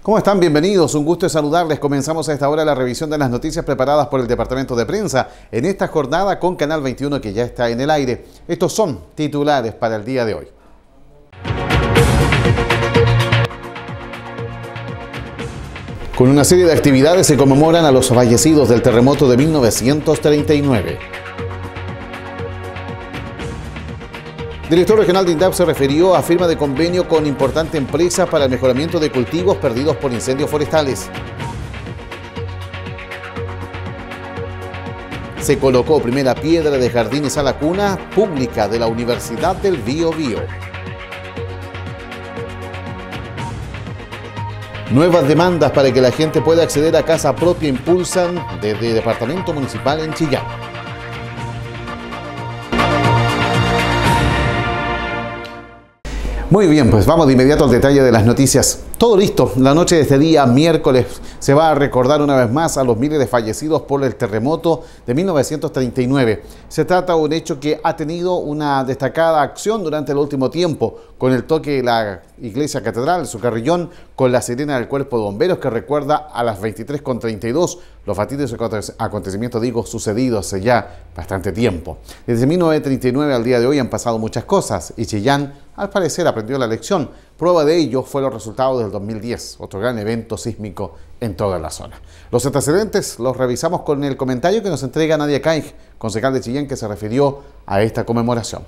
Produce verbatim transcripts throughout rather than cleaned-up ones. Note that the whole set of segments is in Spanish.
¿Cómo están? Bienvenidos, un gusto de saludarles. Comenzamos a esta hora la revisión de las noticias preparadas por el Departamento de Prensa en esta jornada con Canal veintiuno que ya está en el aire. Estos son titulares para el día de hoy. Con una serie de actividades se conmemoran a los fallecidos del terremoto de mil novecientos treinta y nueve. Director regional de INDAP se refirió a firma de convenio con importante empresa para el mejoramiento de cultivos perdidos por incendios forestales. Se colocó primera piedra de jardines a la cuna pública de la Universidad del Biobío. Nuevas demandas para que la gente pueda acceder a casa propia impulsan desde el Departamento Municipal en Chillán. Muy bien, pues vamos de inmediato al detalle de las noticias. Todo listo. La noche de este día, miércoles, se va a recordar una vez más a los miles de fallecidos por el terremoto de mil novecientos treinta y nueve. Se trata de un hecho que ha tenido una destacada acción durante el último tiempo, con el toque de la Iglesia Catedral, su carrillón, con la sirena del Cuerpo de Bomberos, que recuerda a las veintitrés con treinta y dos los fatídicos acontecimientos, digo, sucedidos hace ya bastante tiempo. Desde mil novecientos treinta y nueve al día de hoy han pasado muchas cosas y Chillán, al parecer, aprendió la lección. Prueba de ello fue los resultados del dos mil diez, otro gran evento sísmico en toda la zona. Los antecedentes los revisamos con el comentario que nos entrega Nadia Caig, concejal de Chillán, que se refirió a esta conmemoración.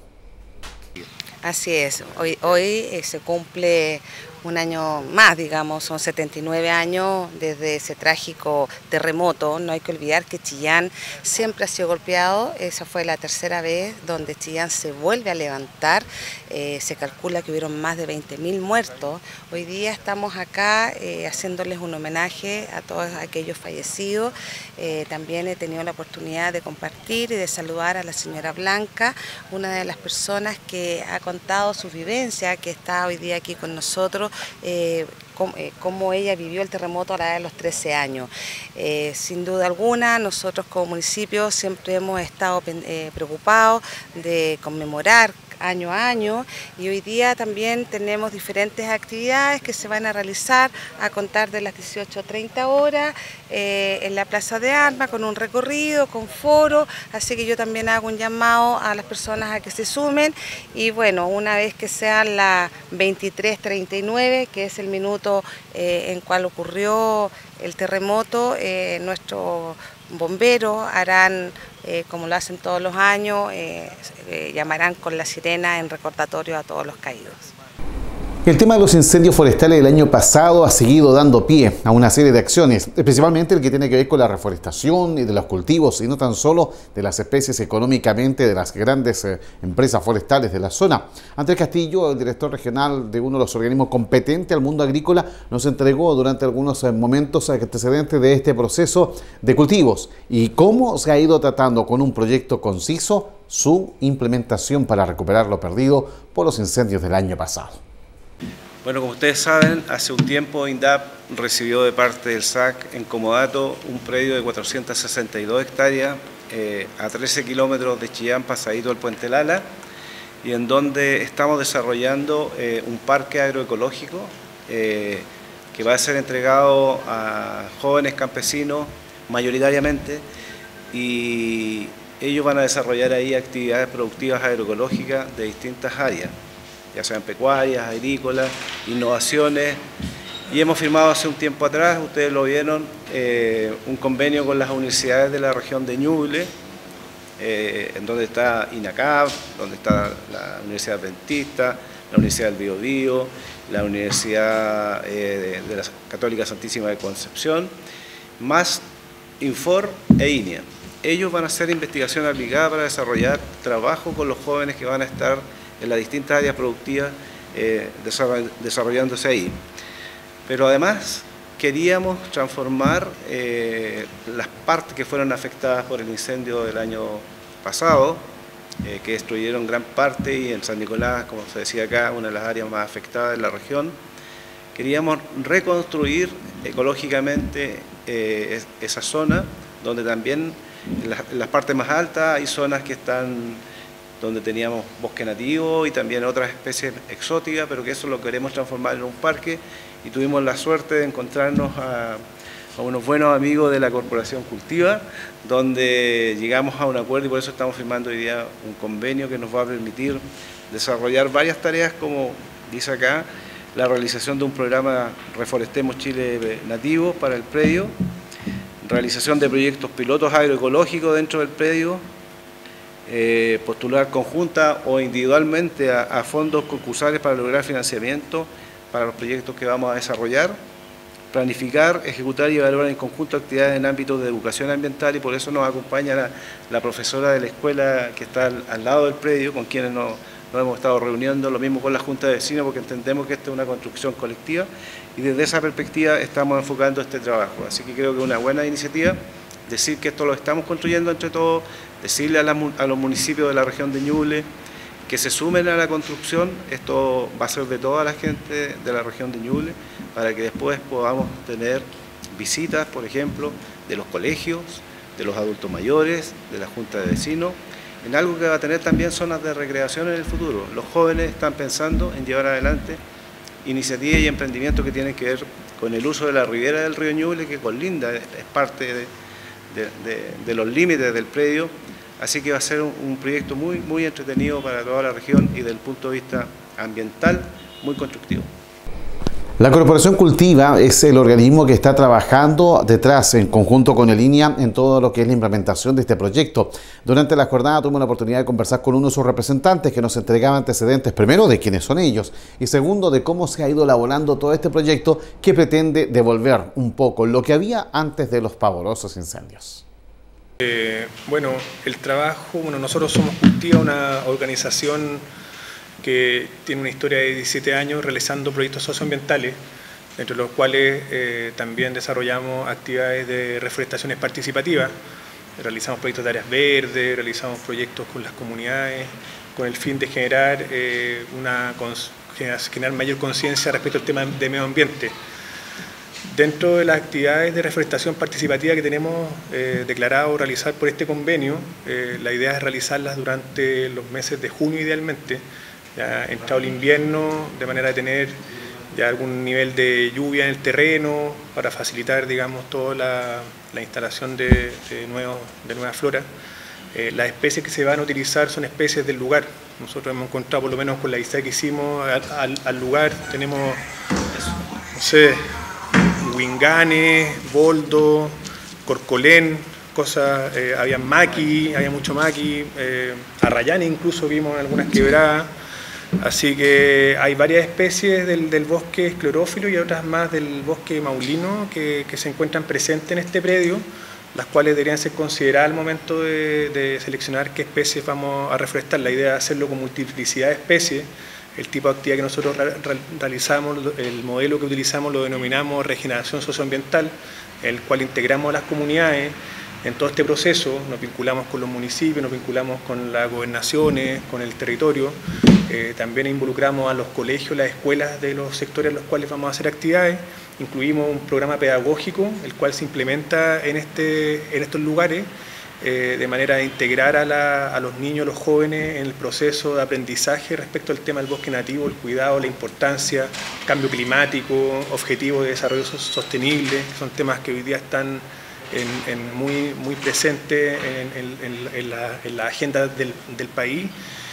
Así es, hoy, hoy eh, se cumple un año más, digamos, son setenta y nueve años desde ese trágico terremoto. No hay que olvidar que Chillán siempre ha sido golpeado, esa fue la tercera vez donde Chillán se vuelve a levantar, eh, se calcula que hubieron más de veinte mil muertos. Hoy día estamos acá eh, haciéndoles un homenaje a todos aquellos fallecidos. Eh, también he tenido la oportunidad de compartir y de saludar a la señora Blanca, una de las personas que ha contado su vivencia, que está hoy día aquí con nosotros. Eh, cómo, eh, cómo ella vivió el terremoto a la edad de los trece años. Eh, sin duda alguna, nosotros como municipio siempre hemos estado eh, preocupados de conmemorar año a año y hoy día también tenemos diferentes actividades que se van a realizar a contar de las dieciocho treinta horas eh, en la Plaza de Armas con un recorrido, con foro, así que yo también hago un llamado a las personas a que se sumen y bueno, una vez que sean las veintitrés treinta y nueve, que es el minuto eh, en cual ocurrió el terremoto, eh, nuestros bomberos harán, eh, como lo hacen todos los años, eh, eh, llamarán con la sirena en recordatorio a todos los caídos. El tema de los incendios forestales del año pasado ha seguido dando pie a una serie de acciones, principalmente el que tiene que ver con la reforestación y de los cultivos, y no tan solo de las especies económicamente de las grandes eh, empresas forestales de la zona. Andrés Castillo, el director regional de uno de los organismos competentes al mundo agrícola, nos entregó durante algunos eh, momentos antecedentes de este proceso de cultivos y cómo se ha ido tratando con un proyecto conciso su implementación para recuperar lo perdido por los incendios del año pasado. Bueno, como ustedes saben, hace un tiempo INDAP recibió de parte del S A C en Comodato un predio de cuatrocientas sesenta y dos hectáreas eh, a trece kilómetros de Chillán, pasadito del Puente Lala, y en donde estamos desarrollando eh, un parque agroecológico eh, que va a ser entregado a jóvenes campesinos mayoritariamente, y ellos van a desarrollar ahí actividades productivas agroecológicas de distintas áreas, ya sean pecuarias, agrícolas, innovaciones, y hemos firmado hace un tiempo atrás, ustedes lo vieron, eh, un convenio con las universidades de la región de Ñuble, eh, en donde está INACAP, donde está la Universidad Adventista, la Universidad del Biobío, la Universidad eh, de, de la Católica Santísima de Concepción, más Infor e INEA. Ellos van a hacer investigación aplicada para desarrollar trabajo con los jóvenes que van a estar en las distintas áreas productivas eh, desarrollándose ahí. Pero además queríamos transformar eh, las partes que fueron afectadas por el incendio del año pasado, eh, que destruyeron gran parte, y en San Nicolás, como se decía acá, una de las áreas más afectadas de la región. Queríamos reconstruir ecológicamente eh, esa zona, donde también en las, en las partes más altas hay zonas que están donde teníamos bosque nativo y también otras especies exóticas, pero que eso lo queremos transformar en un parque, y tuvimos la suerte de encontrarnos a, a unos buenos amigos de la Corporación Cultiva, donde llegamos a un acuerdo y por eso estamos firmando hoy día un convenio que nos va a permitir desarrollar varias tareas, como dice acá, la realización de un programa Reforestemos Chile nativo para el predio, realización de proyectos pilotos agroecológicos dentro del predio, eh, postular conjunta o individualmente a, a fondos concursales para lograr financiamiento para los proyectos que vamos a desarrollar, planificar, ejecutar y evaluar en conjunto actividades en ámbitos de educación ambiental, y por eso nos acompaña la, la profesora de la escuela que está al, al lado del predio, con quienes nos, nos hemos estado reuniendo, lo mismo con la Junta de Vecinos, porque entendemos que esta es una construcción colectiva y desde esa perspectiva estamos enfocando este trabajo. Así que creo que es una buena iniciativa decir que esto lo estamos construyendo entre todos, decirle a, la, a los municipios de la región de Ñuble que se sumen a la construcción. Esto va a ser de toda la gente de la región de Ñuble, para que después podamos tener visitas, por ejemplo, de los colegios, de los adultos mayores, de la Junta de Vecinos, en algo que va a tener también zonas de recreación en el futuro. Los jóvenes están pensando en llevar adelante iniciativas y emprendimientos que tienen que ver con el uso de la ribera del río Ñuble, que colinda, es parte de, de, de, de los límites del predio. Así que va a ser un, un proyecto muy, muy entretenido para toda la región y desde el punto de vista ambiental muy constructivo. La Corporación Cultiva es el organismo que está trabajando detrás, en conjunto con el I N E A, en todo lo que es la implementación de este proyecto. Durante la jornada tuvimos la oportunidad de conversar con uno de sus representantes, que nos entregaba antecedentes, primero, de quiénes son ellos, y segundo, de cómo se ha ido elaborando todo este proyecto que pretende devolver un poco lo que había antes de los pavorosos incendios. Eh, bueno, el trabajo, bueno, nosotros somos Cultiva, una organización que tiene una historia de diecisiete años realizando proyectos socioambientales, entre los cuales eh, también desarrollamos actividades de reforestaciones participativas, realizamos proyectos de áreas verdes, realizamos proyectos con las comunidades, con el fin de generar, eh, una, generar mayor conciencia respecto al tema de medio ambiente. Dentro de las actividades de reforestación participativa que tenemos eh, declarado realizar por este convenio, eh, la idea es realizarlas durante los meses de junio idealmente, ya entrado el invierno, de manera de tener ya algún nivel de lluvia en el terreno para facilitar, digamos, toda la, la instalación de, de, nuevos, de nueva flora. Eh, las especies que se van a utilizar son especies del lugar. Nosotros hemos encontrado, por lo menos con la visita que hicimos al, al, al lugar, tenemos, no sé, huingane, boldo, corcolén, cosas, eh, había maqui, había mucho maqui, eh, arrayane incluso vimos en algunas quebradas. Así que hay varias especies del, del bosque esclerófilo y otras más del bosque maulino que, que se encuentran presentes en este predio, las cuales deberían ser consideradas al momento de, de seleccionar qué especies vamos a reforestar. La idea es hacerlo con multiplicidad de especies. El tipo de actividad que nosotros realizamos, el modelo que utilizamos lo denominamos regeneración socioambiental, el cual integramos a las comunidades en todo este proceso. Nos vinculamos con los municipios, nos vinculamos con las gobernaciones, con el territorio. Eh, también involucramos a los colegios, las escuelas de los sectores en los cuales vamos a hacer actividades. Incluimos un programa pedagógico, el cual se implementa en, este, en estos lugares, eh, de manera de integrar a, la, a los niños, a los jóvenes en el proceso de aprendizaje respecto al tema del bosque nativo, el cuidado, la importancia, cambio climático, objetivos de desarrollo sostenible, que son temas que hoy día están en, en muy, muy presentes en, en, en, la, en la agenda del, del país.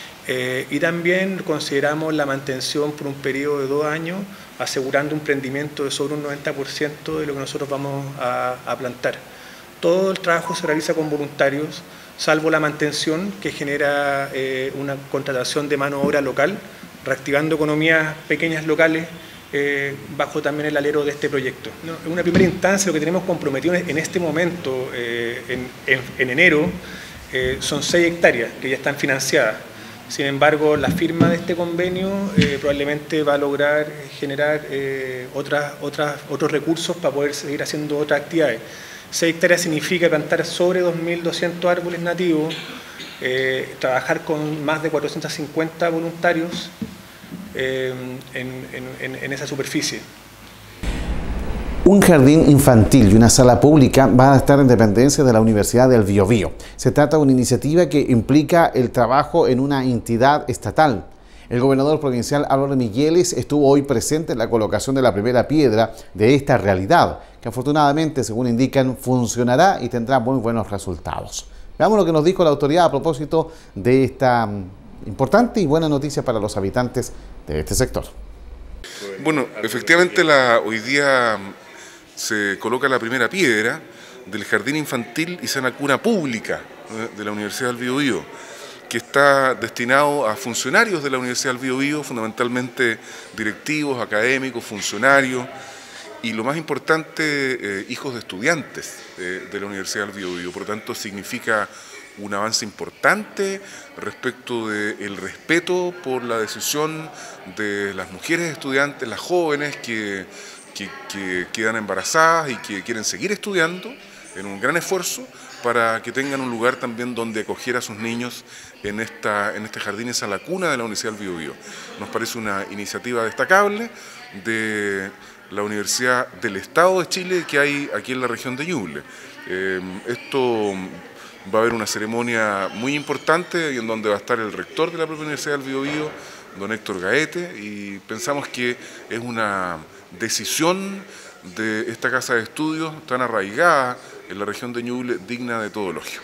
Eh, y también consideramos la mantención por un periodo de dos años, asegurando un prendimiento de sobre un noventa por ciento de lo que nosotros vamos a, a plantar. Todo el trabajo se realiza con voluntarios, salvo la mantención, que genera eh, una contratación de mano de obra local, reactivando economías pequeñas locales, eh, bajo también el alero de este proyecto. No, en una primera instancia, lo que tenemos comprometido en este momento, eh, en, en, en enero, eh, son seis hectáreas que ya están financiadas. Sin embargo, la firma de este convenio eh, probablemente va a lograr generar eh, otras, otras, otros recursos para poder seguir haciendo otras actividades. seis hectáreas significa plantar sobre dos mil doscientos árboles nativos, eh, trabajar con más de cuatrocientos cincuenta voluntarios eh, en, en, en esa superficie. Un jardín infantil y una sala pública van a estar en dependencia de la Universidad del Biobío. Se trata de una iniciativa que implica el trabajo en una entidad estatal. El gobernador provincial Álvaro Migueles estuvo hoy presente en la colocación de la primera piedra de esta realidad, que afortunadamente, según indican, funcionará y tendrá muy buenos resultados. Veamos lo que nos dijo la autoridad a propósito de esta importante y buena noticia para los habitantes de este sector. Bueno, efectivamente la, hoy día se coloca la primera piedra del Jardín Infantil y Sana Cuna Pública de la Universidad del Biobío, que está destinado a funcionarios de la Universidad del Biobío, fundamentalmente directivos, académicos, funcionarios y lo más importante, eh, hijos de estudiantes eh, de la Universidad del Biobío. Por lo tanto, significa un avance importante respecto del respeto por la decisión de las mujeres estudiantes, las jóvenes que, que, que quedan embarazadas y que quieren seguir estudiando en un gran esfuerzo para que tengan un lugar también donde acoger a sus niños en, esta, en este jardín, esa la cuna de la Universidad del Biobío. Nos parece una iniciativa destacable de la Universidad del Estado de Chile que hay aquí en la región de Ñuble. Eh, esto va a haber una ceremonia muy importante en donde va a estar el rector de la propia Universidad del Biobío, don Héctor Gaete, y pensamos que es una decisión de esta casa de estudios tan arraigada en la región de Ñuble, digna de todo elogio.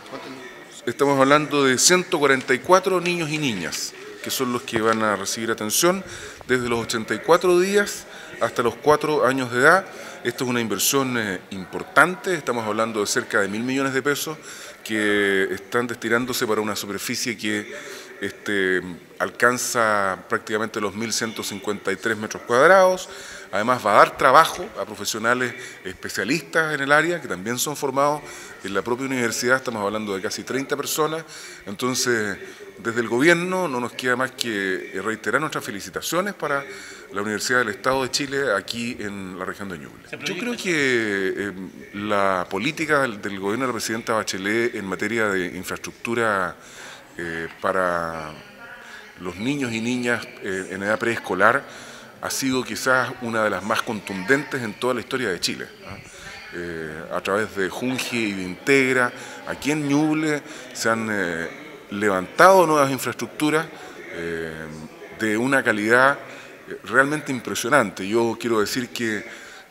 Estamos hablando de ciento cuarenta y cuatro niños y niñas, que son los que van a recibir atención desde los ochenta y cuatro días hasta los cuatro años de edad. Esto es una inversión eh, importante, estamos hablando de cerca de mil millones de pesos que están destinándose para una superficie que este, alcanza prácticamente los mil ciento cincuenta y tres metros cuadrados. Además va a dar trabajo a profesionales especialistas en el área que también son formados en la propia universidad, estamos hablando de casi treinta personas. Entonces, desde el gobierno no nos queda más que reiterar nuestras felicitaciones para la Universidad del Estado de Chile aquí en la región de Ñuble. Yo creo que eh, la política del, del gobierno de la presidenta Bachelet en materia de infraestructura eh, para los niños y niñas eh, en edad preescolar ha sido quizás una de las más contundentes en toda la historia de Chile, ¿no? Eh, a través de Junji y de Integra, aquí en Ñuble se han eh, levantado nuevas infraestructuras eh, de una calidad realmente impresionante. Yo quiero decir que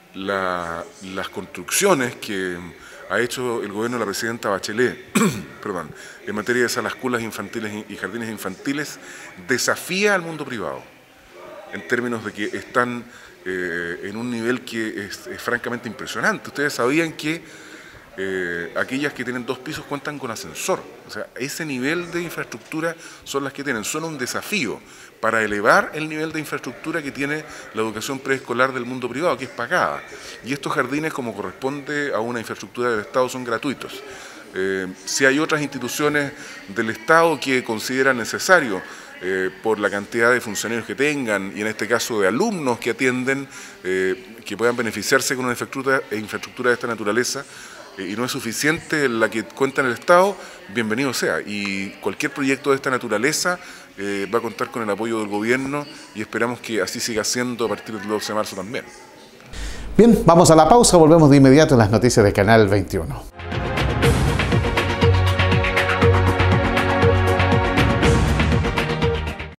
la, las construcciones que ha hecho el gobierno de la presidenta Bachelet perdón, en materia de salas cunas infantiles y jardines infantiles desafía al mundo privado, en términos de que están eh, en un nivel que es, es francamente impresionante. Ustedes sabían que eh, aquellas que tienen dos pisos cuentan con ascensor. O sea, ese nivel de infraestructura son las que tienen. Son un desafío para elevar el nivel de infraestructura que tiene la educación preescolar del mundo privado, que es pagada. Y estos jardines, como corresponde a una infraestructura del Estado, son gratuitos. Eh, si hay otras instituciones del Estado que consideran necesario, Eh, por la cantidad de funcionarios que tengan y en este caso de alumnos que atienden, eh, que puedan beneficiarse con una infraestructura, infraestructura de esta naturaleza eh, y no es suficiente la que cuenta en el Estado, bienvenido sea. Y cualquier proyecto de esta naturaleza eh, va a contar con el apoyo del gobierno y esperamos que así siga siendo a partir del doce de marzo también. Bien, vamos a la pausa, volvemos de inmediato en las noticias de Canal veintiuno.